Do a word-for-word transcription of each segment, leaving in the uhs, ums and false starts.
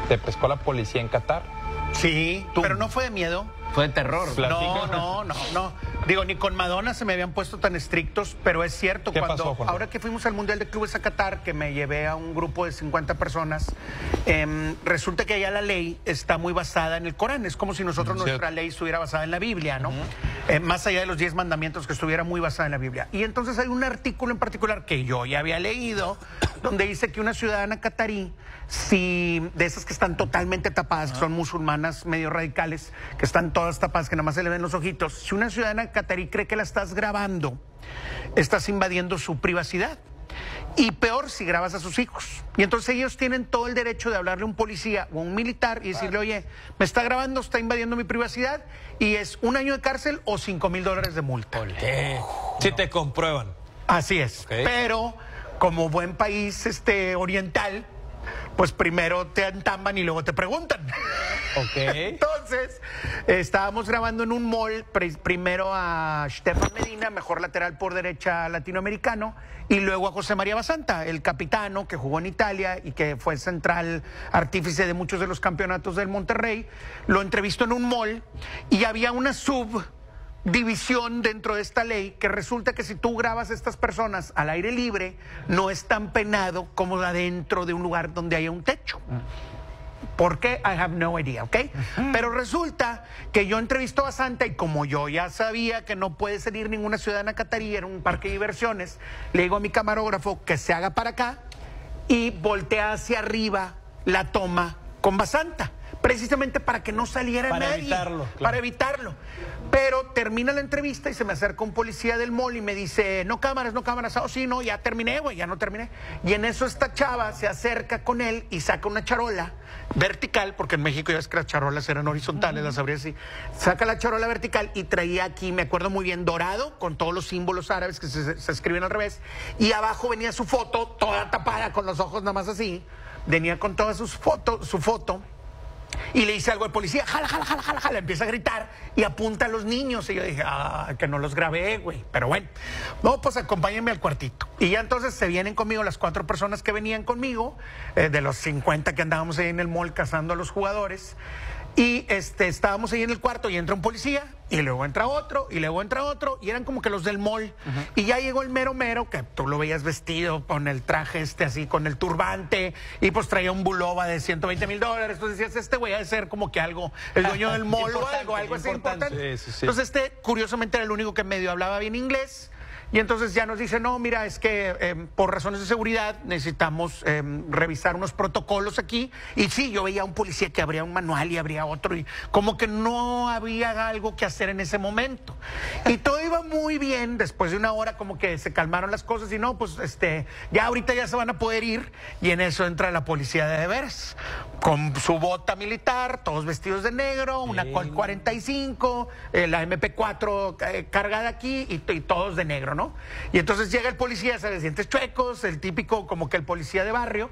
te pescó la policía en Qatar. Sí, ¿Tú? pero no fue de miedo. Fue de terror. No, no, no, no. Digo, ni con Madonna se me habían puesto tan estrictos, pero es cierto, ¿Qué cuando pasó, Juan? ahora que fuimos al Mundial de Clubes a Qatar, que me llevé a un grupo de cincuenta personas, eh, resulta que allá la ley está muy basada en el Corán. Es como si nosotros Mm, nuestra cierto. ley estuviera basada en la Biblia, ¿no? Uh-huh. eh, más allá de los diez mandamientos, que estuviera muy basada en la Biblia. Y entonces hay un artículo en particular que yo ya había leído, donde dice que una ciudadana catarí, si de esas que están totalmente tapadas, que son musulmanas medio radicales, que están todas tapadas, que nada más se le ven los ojitos, si una ciudadana catarí cree que la estás grabando, estás invadiendo su privacidad. Y peor si grabas a sus hijos. Y entonces ellos tienen todo el derecho de hablarle a un policía o a un militar y decirle, oye, me está grabando, está invadiendo mi privacidad, y es un año de cárcel o cinco mil dólares de multa. ¿Qué? Si te comprueban. Así es. Okay. Pero como buen país este oriental, pues primero te entamban y luego te preguntan. Ok. Entonces, eh, estábamos grabando en un mall, pr primero a Stefan Medina, mejor lateral por derecha latinoamericano, y luego a José María Basanta, el capitano que jugó en Italia y que fue central artífice de muchos de los campeonatos del Monterrey. Lo entrevistó en un mall y había una sub división dentro de esta ley, que resulta que si tú grabas a estas personas al aire libre, no es tan penado como adentro de un lugar donde haya un techo. ¿Por qué? I have no idea, ¿ok? Uh-huh. Pero resulta que yo entrevisto a Santa y como yo ya sabía que no puede salir ninguna ciudadana catarí, era un parque de diversiones, le digo a mi camarógrafo que se haga para acá y voltea hacia arriba la toma con Basanta, precisamente para que no saliera para nadie. Evitarlo, claro. Para evitarlo. Pero termina la entrevista y se me acerca un policía del mall y me dice, no cámaras, no cámaras. Oh, sí, no, ya terminé, güey, ya no terminé. Y en eso esta chava se acerca con él y saca una charola vertical, porque en México ya ves que las charolas eran horizontales, las abría así. Saca la charola vertical y traía aquí, me acuerdo muy bien, dorado, con todos los símbolos árabes que se, se escriben al revés. Y abajo venía su foto, toda tapada, con los ojos nada más así. Venía con todas sus fotos, su foto. Y le dice algo al policía, jala, jala, jala, jala, jala, empieza a gritar y apunta a los niños. Y yo dije, ah, que no los grabé, güey. Pero bueno, no, pues acompáñenme al cuartito. Y ya entonces se vienen conmigo las cuatro personas que venían conmigo, eh, de los cincuenta que andábamos ahí en el mall cazando a los jugadores. Y este, estábamos ahí en el cuarto y entra un policía, y luego entra otro, y luego entra otro, y eran como que los del mall. Uh-huh. Y ya llegó el mero mero, que tú lo veías vestido con el traje este así, con el turbante, y pues traía un buloba de ciento veinte mil dólares. Entonces decías, este güey ha de ser como que algo, el dueño del mall o algo, algo así importante. Sí, sí, sí. Entonces este, curiosamente, era el único que medio hablaba bien inglés. Y entonces ya nos dice, no, mira, es que eh, por razones de seguridad necesitamos eh, revisar unos protocolos aquí. Y sí, yo veía a un policía que abría un manual y abría otro, y como que no había algo que hacer en ese momento. Y todo iba muy bien. Después de una hora como que se calmaron las cosas y no, pues este, ya ahorita ya se van a poder ir. Y en eso entra la policía de de veras, con su bota militar, todos vestidos de negro, una Colt cuarenta y cinco, eh, la M P cuatro eh, cargada aquí y, y todos de negro, ¿no? Y entonces llega el policía, se le dientes chuecos, el típico como que el policía de barrio,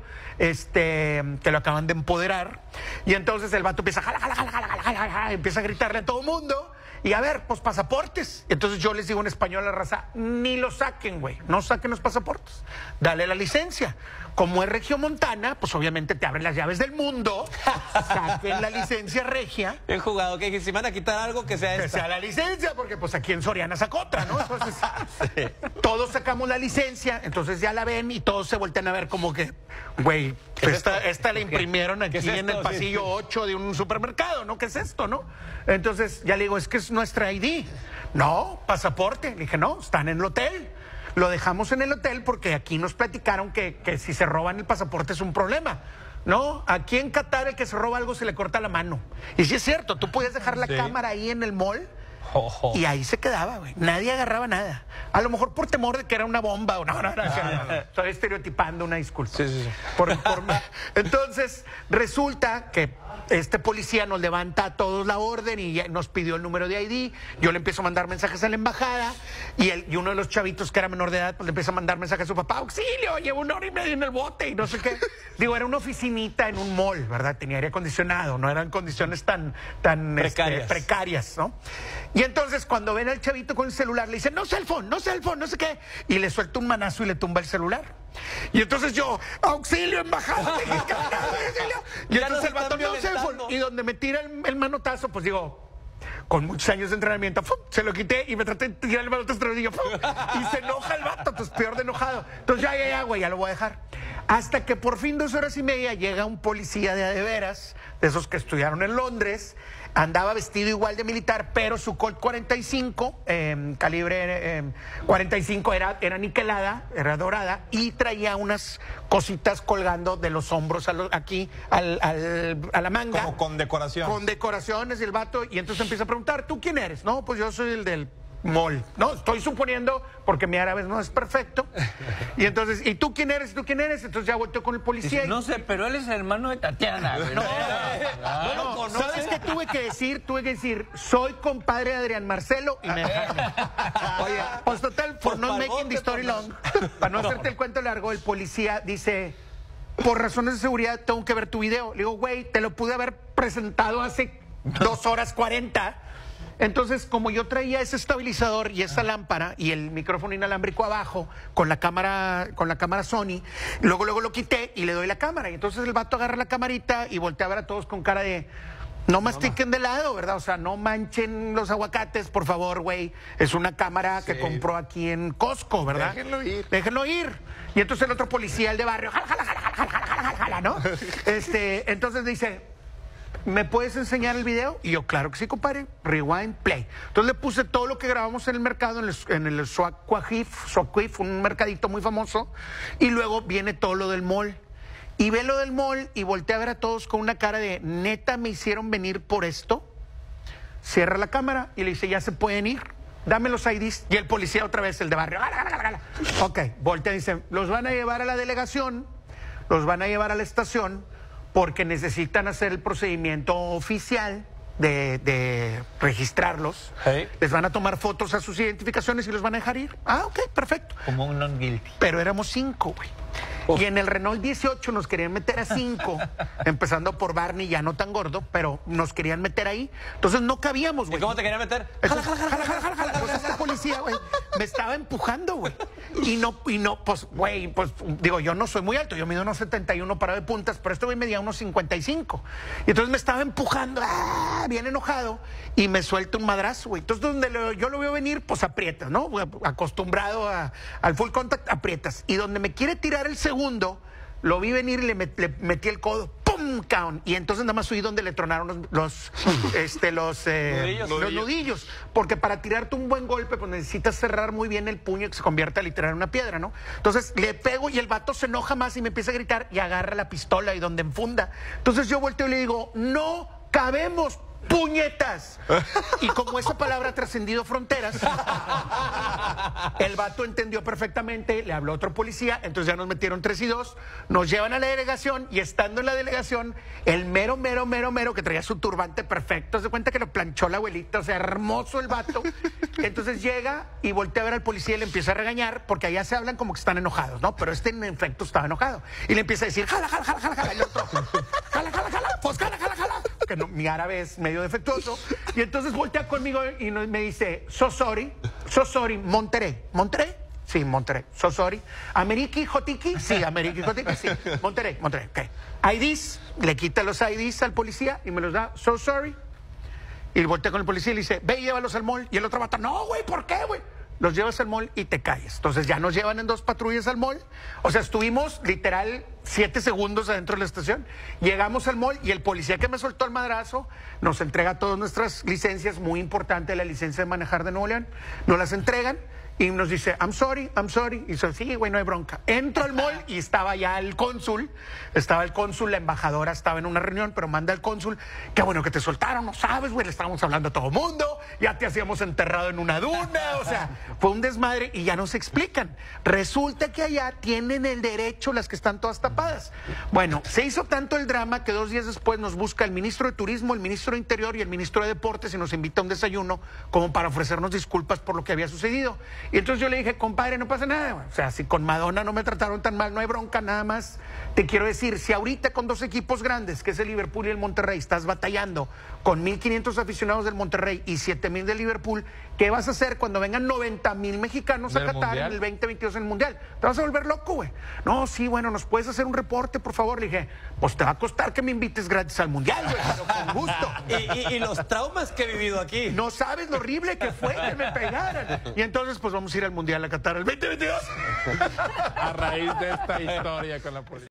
este, que lo acaban de empoderar. Y entonces el vato empieza, jala, jala, jala, jala, jala, jala, jala, empieza a gritarle a todo el mundo. Y a ver, pues pasaportes. Entonces yo les digo en español a la raza, ni lo saquen, güey, no saquen los pasaportes, dale la licencia. Como es regiomontana, pues obviamente te abren las llaves del mundo, saquen la licencia regia. Bien jugado, que si van a quitar algo que sea esta. Que sea la licencia, porque pues aquí en Soriana sacó otra, ¿no? Entonces, sí. Todos sacamos la licencia, entonces ya la ven y todos se voltean a ver como que, güey, esta, esta la imprimieron aquí es en el pasillo sí, sí. ocho de un supermercado, ¿no? ¿Qué es esto, no? Entonces ya le digo, es que es nuestra I D. No, pasaporte. Le dije, no, están en el hotel. Lo dejamos en el hotel porque aquí nos platicaron que, que si se roban el pasaporte es un problema. No, aquí en Qatar el que se roba algo se le corta la mano. Y sí es cierto, tú podías dejar la sí. cámara ahí en el mall oh. y ahí se quedaba, güey. Nadie agarraba nada. A lo mejor por temor de que era una bomba o no, no, no. Ah. Estoy estereotipando, una disculpa. Sí, sí, sí. Por, por... Entonces, resulta que este policía nos levanta a todos la orden y ya nos pidió el número de I D. Yo le empiezo a mandar mensajes a la embajada y, el, y uno de los chavitos que era menor de edad pues le empieza a mandar mensajes a su papá, auxilio, llevo una hora y media en el bote y no sé qué. Digo, era una oficinita en un mall, ¿verdad? Tenía aire acondicionado, no eran condiciones tan, tan precarias. Este, precarias, ¿no? Y entonces cuando ven al chavito con el celular, le dicen, no cell phone, no cell phone, no sé qué. Y le suelta un manazo y le tumba el celular. Y entonces yo, auxilio, embajada mexicana, auxilio. Y Ya entonces el nos vato, están no cell phone. violentando. Y donde me tira el, el manotazo, pues digo, con muchos años de entrenamiento, ¡pum! Se lo quité y me traté de tirar el manotazo otra vez y yo, ¡pum! Y se enoja el vato, pues peor de enojado. Entonces ya, ya, ya, güey, ya lo voy a dejar. Hasta que por fin, dos horas y media, llega un policía de a de veras, de esos que estudiaron en Londres, andaba vestido igual de militar, pero su Colt cuarenta y cinco, eh, calibre eh, cuarenta y cinco, era, era niquelada, era dorada, y traía unas cositas colgando de los hombros a lo- aquí al, al- a la manga. Como con decoración. Con decoraciones y el vato, y entonces empieza a preguntar, ¿tú quién eres? No, pues yo soy el del mall. No, estoy suponiendo, porque mi árabe no es perfecto. Y entonces, ¿y tú quién eres? ¿Tú quién eres? Entonces ya volteo con el policía. y- No sé, pero él es hermano de Tatiana. güey. no, ¿No lo no, conoces? ¿sabes qué tuve que decir? Tuve que decir, soy compadre de Adrián Marcelo y me dejaron. Oye, pues total, for Por not favor, making the te story long, pones. para no hacerte el cuento largo, el policía dice, por razones de seguridad tengo que ver tu video. Le digo, güey, te lo pude haber presentado hace dos horas cuarenta. Entonces, como yo traía ese estabilizador y esa lámpara y el micrófono inalámbrico abajo con la cámara, con la cámara Sony, luego luego lo quité y le doy la cámara. Y entonces el vato agarra la camarita y voltea a ver a todos con cara de no mastiquen de lado, ¿verdad? O sea, no manchen los aguacates, por favor, güey. Es una cámara que compró aquí en Costco, ¿verdad? Déjenlo ir. Déjenlo ir. Y entonces el otro policía, el de barrio, jala, jala, jala, jala, jala, jala, jala, jala, ¿no? Este, entonces dice, ¿me puedes enseñar el video? Y yo, claro que sí, compadre. Rewind, play. Entonces le puse todo lo que grabamos en el mercado, en el, en el Soaquajif, Soaquif, un mercadito muy famoso. Y luego viene todo lo del mall. Y ve lo del mall y voltea a ver a todos con una cara de, ¿neta me hicieron venir por esto? Cierra la cámara y le dice, ya se pueden ir. Dame los I Ds. Y el policía otra vez, el de barrio. Gala, gala, gala. Ok, voltea y dice, los van a llevar a la delegación, los van a llevar a la estación, porque necesitan hacer el procedimiento oficial de, de registrarlos. Hey. Les van a tomar fotos a sus identificaciones y los van a dejar ir. Ah, ok, perfecto. Como un non-guilty. Pero éramos cinco, güey. Y en el Renault dieciocho nos querían meter a cinco, empezando por Barney, ya no tan gordo, pero nos querían meter ahí. Entonces no cabíamos, ¿Y güey. cómo te querían meter? Entonces, jala, jala, jala, jala, jala. Pues este policía, güey, me estaba empujando, güey. Y no, y no, pues, güey, pues, digo, yo no soy muy alto, yo mido unos setenta y uno parado de puntas, pero este güey medía unos cincuenta y cinco. Y entonces me estaba empujando, ¡ah! Bien enojado, y me suelta un madrazo, güey. Entonces, donde lo- yo lo veo venir, pues aprietas, ¿no? Acostumbrado a- al full contact, aprietas. Y donde me quiere tirar el segundo, lo vi venir y le, met- le metí el codo, ¡pum! Caón. Y entonces nada más oí donde le tronaron los, los, este, los, eh, Nudillos. los nudillos. Porque para tirarte un buen golpe, pues necesitas cerrar muy bien el puño que se convierta literal en una piedra, ¿no? Entonces le pego y el vato se enoja más y me empieza a gritar y agarra la pistola y donde enfunda. Entonces yo volteo y le digo, no cabemos, puñetas. Y como esa palabra ha trascendido fronteras, el vato entendió perfectamente, le habló a otro policía, entonces ya nos metieron tres y dos, nos llevan a la delegación y estando en la delegación, el mero, mero, mero, mero, que traía su turbante perfecto, se cuenta que lo planchó la abuelita, o sea, hermoso el vato. Entonces llega y voltea a ver al policía y le empieza a regañar, porque allá se hablan como que están enojados, ¿no? Pero este en efecto estaba enojado. Y le empieza a decir, jala, jala, jala, jala, jala, y el otro, jala, jala, jala, pues jala, jala, jala. Que no, mi árabe es medio defectuoso. Y entonces voltea conmigo y no- me dice, so sorry, so sorry, Monterrey. ¿Monterrey? Sí, Monterrey. So sorry. ¿Ameriki, Jotiki? Sí, Ameriki, Jotiki, sí. Monterrey, Monterrey, ok. I Ds, le quita los I Ds al policía y me los da, so sorry. Y voltea con el policía y le dice, ve y llévalos al mall. Y el otro vato, no, güey, ¿por qué, güey? Los llevas al mall y te calles. Entonces ya nos llevan en dos patrullas al mall. O sea, estuvimos literal siete segundos adentro de la estación. Llegamos al mall y el policía que me soltó el madrazo nos entrega todas nuestras licencias, muy importante la licencia de manejar de Nuevo León. Nos las entregan y nos dice, I'm sorry, I'm sorry. Y dice, sí, güey, no hay bronca. Entro al mall y estaba ya el cónsul. Estaba el cónsul, la embajadora estaba en una reunión, pero manda el cónsul. Qué bueno que te soltaron, no sabes, güey, le estábamos hablando a todo mundo. Ya te hacíamos enterrado en una duna. O sea, fue un desmadre y ya nos explican. Resulta que allá tienen el derecho las que están todas tapadas. Bueno, se hizo tanto el drama que dos días después nos busca el ministro de Turismo, el ministro de Interior y el ministro de Deportes y nos invita a un desayuno como para ofrecernos disculpas por lo que había sucedido. Y entonces yo le dije, compadre, no pasa nada, güey. O sea, si con Madonna no me trataron tan mal, no hay bronca, nada más. Te quiero decir, si ahorita con dos equipos grandes, que es el Liverpool y el Monterrey, estás batallando con mil quinientos aficionados del Monterrey y siete mil del Liverpool, ¿qué vas a hacer cuando vengan noventa mil mexicanos a ¿Del Qatar Mundial? en el veinte veintidós en el Mundial? Te vas a volver loco, güey. No, sí, bueno, ¿nos puedes hacer un reporte, por favor? Le dije, pues te va a costar que me invites gratis al Mundial, güey, pero con gusto. Y, y- y los traumas que he vivido aquí. No sabes lo horrible que fue que me pegaran. Y entonces, pues vamos a ir al Mundial a Qatar el veinte veintidós. A raíz de esta historia con la policía.